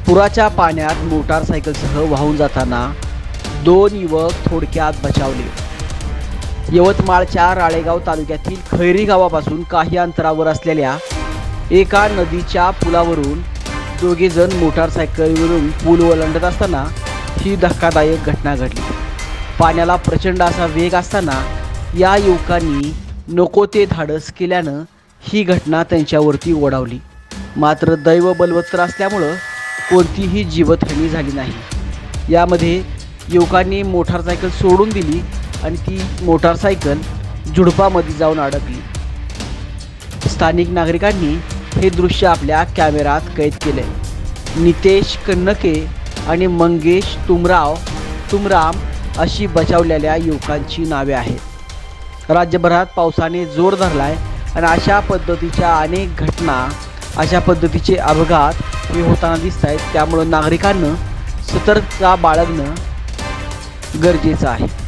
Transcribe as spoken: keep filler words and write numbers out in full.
पुराच्या पाण्यात मोटारसायकलसह वाहून जाताना दोन युवक थोडक्यात बचावले। यवतमाळच्या राळेगाव तालुक्यातील खैरी गावापासून काही अंतरावर असलेल्या एका नदीच्या पुलावरून दोघे जण मोटारसायकलवरून पूल ओलांडत असताना ही धक्कादायक घटना घडली। पाण्याला प्रचंड असा वेग असताना या युवकांनी नको ते धाडस केल्यानं ही घटना त्यांच्यावरती ओढावली। मात्र दैव बलवत्तर असल्यामुळं कोणतीही जीवितहानी झाली नाही। यामध्ये युवकांनी मोटारसायकल सोडून दिली आणि ती मोटारसायकल झुडपामध्ये जाऊन अडकली। स्थानिक नागरिकांनी हे दृश्य आपल्या कॅमेऱ्यात कैद केले। नितेश कन्नके आणि मंगेश तुमराव तुमराम अशी बचावलेल्या युवकांची नावे आहेत। राज्यभरात पावसाने जोर धरलाय आणि अशा पद्धतीच्या अनेक घटना, अशा पद्धतीचे अपघात हे होताना दिसत आहेत। त्यामुळे नागरिकांना सतर्कता बाळगणं गरजेचं आहे।